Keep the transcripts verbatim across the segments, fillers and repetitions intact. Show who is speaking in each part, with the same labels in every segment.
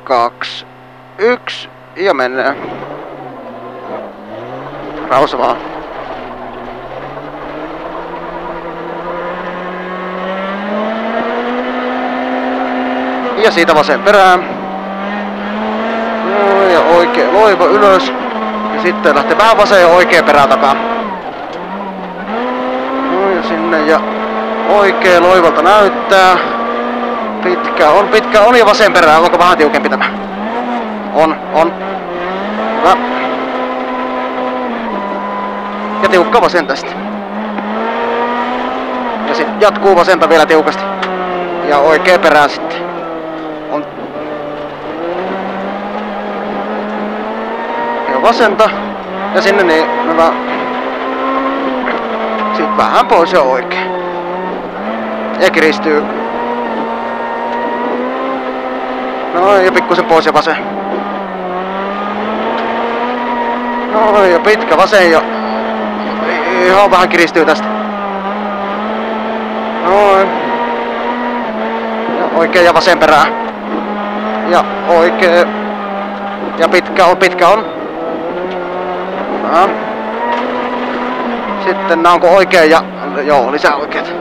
Speaker 1: kaksi, yksi ja mennään. Rauhassa vaan. Ja siitä vasen perään. No, ja oikea loiva ylös. Ja sitten lähtee vähän vasen ja oikea perään takaa. No ja sinne ja oikea loivalta näyttää. Pitkä on, pitkä on ja vasen perään. Onko vähän tiukempi tämä? On, on. Hyvä. Ja tiukka vasen tästä. Ja sitten jatkuu vasenta vielä tiukasti. Ja oikea perään sitten. On. Ja vasenta. Ja sinne niin hyvä. Sitten vähän pois ja oikein. Ja kiristyy. No ja pikkusen pois ja vasen. No ja pitkä vasen ja ihan vähän kiristyy tästä. Noin. Ja oikein ja vasen perään. Ja oikein. Ja pitkä on, pitkä on. No. Sitten nää onko oikein ja joo, lisää oikeet.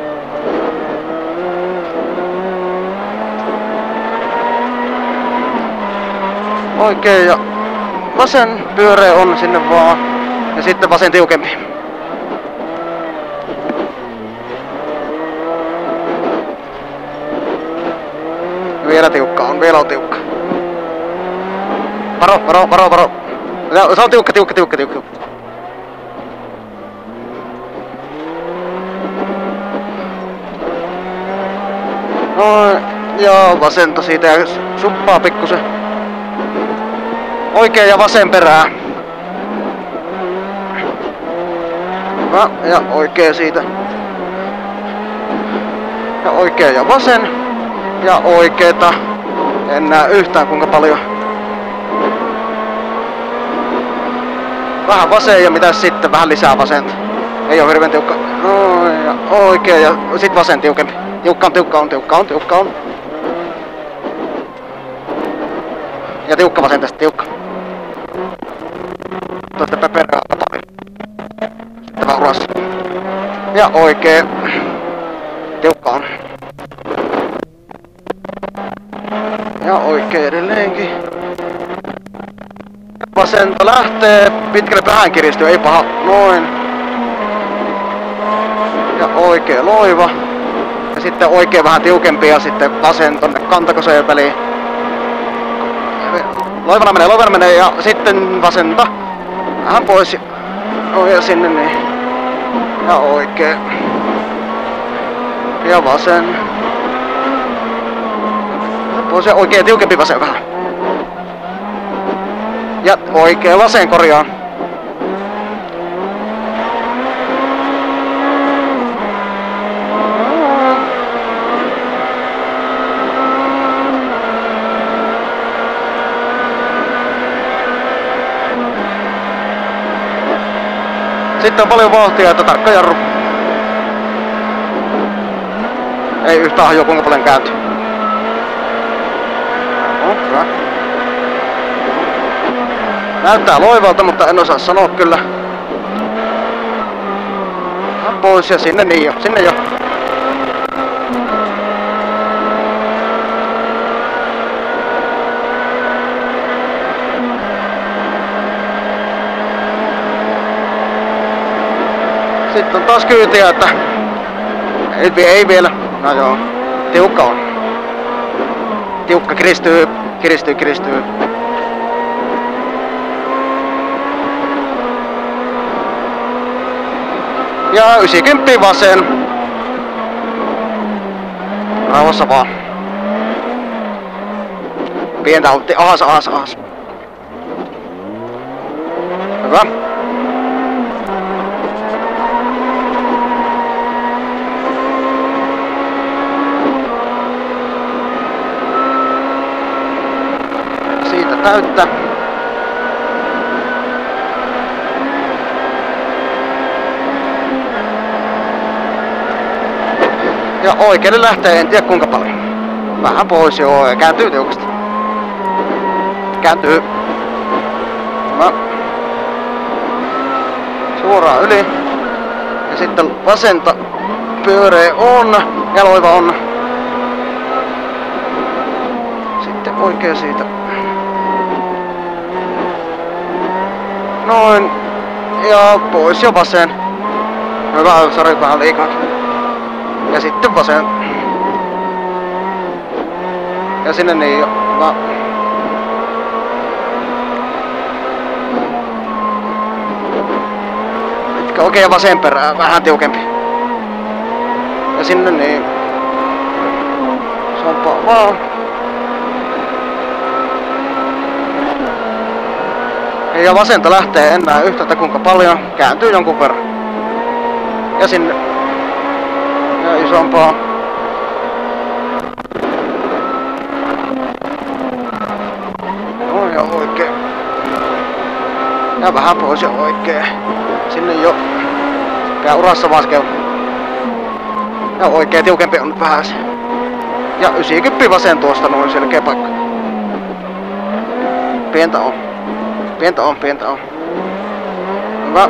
Speaker 1: Oikein ja vasen pyöreä on sinne vaan. Ja sitten vasen tiukempi. Vielä tiukka on, vielä on tiukka. Varo, varo, varo, varo. Se on tiukka, tiukka, tiukka, tiukka. Noin, ja vasenta siitä ja suppaa pikkusen. Oikein ja vasen perään. Hyvä, ja oikein siitä. Ja oikein ja vasen. Ja oikeeta. En näe yhtään kuinka paljon. Vähän vasen ja mitäs sitten vähän lisää vasenta. Ei oo hirveen tiukka. Noin ja oikein ja sit vasen tiukempi. Tiukka on, tiukka on, tiukka on, tiukka on. Ja tiukka vasen tästä, tiukka. Tuosta perään paljon. Sitten vähän uras. Ja oikee. Tiukka on. Ja oikee edelleenkin. Vasenta lähtee. Pitkälle vähän kiristyy, ei paha. Noin. Ja oikee loiva. Ja sitten oikee vähän tiukempi ja sitten vasen tonne kantakoseen väliin. Loivana menee, loivana menee ja sitten vasenta. Vähän pois ja, no ja sinne niin. Ja oikee. Ja vasen. Pois ja oikee tiukempi vasen vähän. Ja oikee vasen korjaan. Sitten on paljon vauhtia, että tarkka jarru. Ei yhtään hajua kuinka paljon kääntyy. No, hyvä. Näyttää loivalta, mutta en osaa sanoa kyllä. Pois ja sinne niin jo, sinne jo. Sitten on taas kyytiä, että ei, ei vielä. No joo, tiukka on. Tiukka kiristyy, kiristyy, kiristyy. Ja yhdeksänkymmentä vasen. Rauhassa vaan. Pientä otti, ahas, ahas, ahas. Hyvä. Siitä täyttä. Ja oikealle lähtee, en tiedä kuinka paljon. Vähän pois joo ja kääntyy tiukasti. kääntyy. No. Suoraan yli. Ja sitten vasenta pyöreä on. Ja loiva on. Sitten oikea siitä. Noin. Ja pois ja vasen. Hyvä, sori vähän liikaa. Ja sitten vasen. Ja sinne niin jo. No. Pitkä oikein vasen perään, vähän tiukempi. Ja sinne niin. Sompaa vaan. Ja vasenta lähtee enää yhtä kuinka paljon. Kääntyy jonkun verran. Ja sinne. Ja isompaa. No ja oikein. Ja vähän pois ja oikein. Sinne jo. Pää urassa vaskeu. Ja oikein tiukempi on nyt vähän se. Ja yhdeksänkymmentä vasen tuosta noin selkeä paikka. Pientä on. Pientä on, pientä on. Hyvä.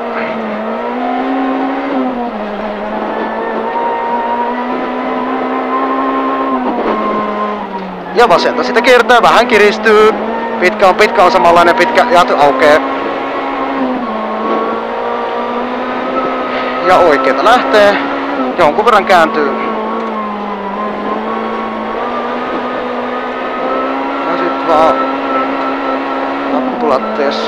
Speaker 1: Ja vasenta sitä kiertää, vähän kiristyy. Pitkä on, pitkä on samanlainen, pitkä jat aukeaa. Ja oikeeta lähtee. Jonkun verran kääntyy. Ja sit vaan nappulat tees.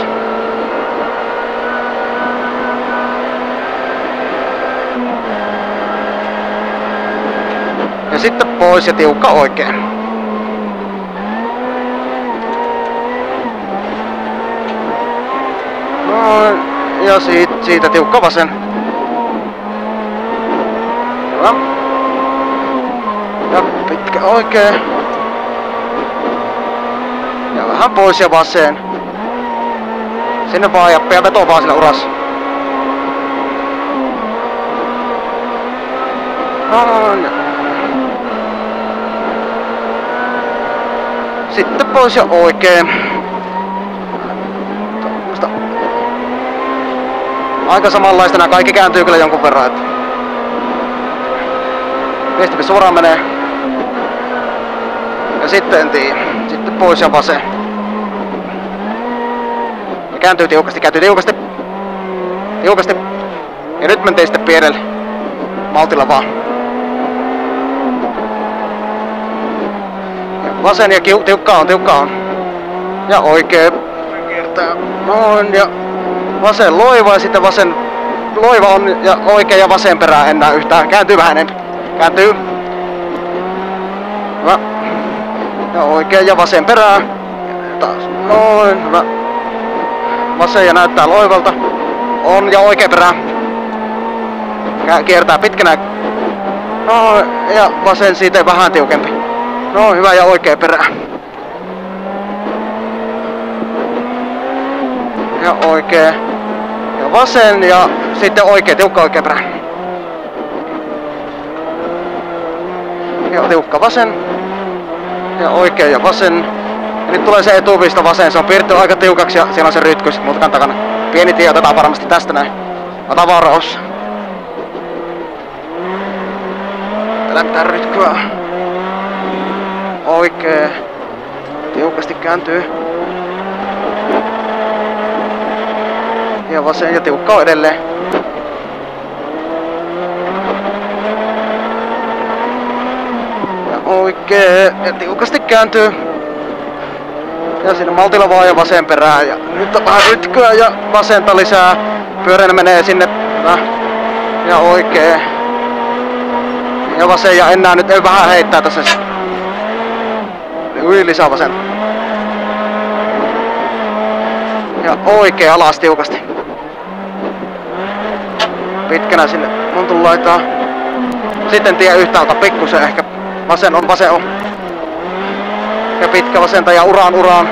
Speaker 1: Ja sitten pois ja tiukka oikein. Noin. Ja siitä, siitä tiukka vasen. Hyvä. Ja pitkä oikein. Ja vähän pois ja vasen. Sinne vaan ja pian veto vaan sillä urassa. Noin. Sitten pois ja oikein. Aika samanlaista, nämä kaikki kääntyy kyllä jonkun verran. Viestipi suoraan menee. Ja sitten en tiedä. Sitten pois ja vasen. Ja kääntyy tiukasti, kääntyy tiukasti. Tiukasti. Ja nyt mentiin sitten pienelle. Maltilla vaan. Ja vasen ja kiu, tiukka on, tiukka on. Ja oikein. Kiertää noin ja vasen loiva ja sitten vasen loiva on ja oikein ja vasen perään enää yhtään. Kääntyy vähän enemmän. Kääntyy. Hyvä. Ja oikein ja vasen perään. Ja taas noin. Hyvä. Vasen ja näyttää loivalta. On ja oikein perään. Kiertää pitkänä. Noin. Ja vasen siitä vähän tiukempi. Noin, hyvä ja oikein perään. Ja oikein. Ja vasen ja sitten oikein, tiukka oikein perään. Ja tiukka vasen. Ja oikein ja vasen. Ja nyt tulee se etuvista vasen, se on piirretty aika tiukaksi ja siellä on se rytkys mutkan takana. Pieni tie otetaan varmasti tästä näin. Ota varaus. Täällä mitään rytkyä. Oikein. Tiukasti kääntyy. Ja vasen ja tiukka on edelleen. Ja oikein ja tiukasti kääntyy. Ja siinä maltilla vaan ja vasen perään. Ja nyt on vähän rytkyä ja vasenta lisää. Pyöreänä menee sinne. Ja oikein. Ja vasen ja enää nyt ei vähän heittää tässä. Yli lisää vasen. Ja oikein alas tiukasti. Pitkänä sinne montun laitaa. Sitten tie yhtäältä pikkusen ehkä. Vasen on, vasen on. Ja pitkä vasenta ja uraan uraan.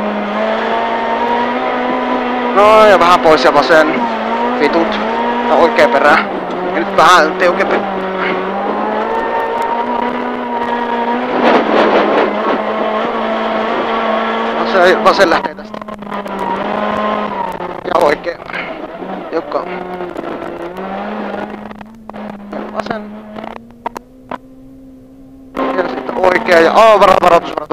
Speaker 1: No ja vähän pois ja vasen. Vitut. Ja oikein perään. Ja nyt vähän tiukempi. Se vasen lähtee tästä. Ja oikein. Jukka. Ja vasen. Ja sitten oikein ja... Oh, varo, varoitus, varoitus.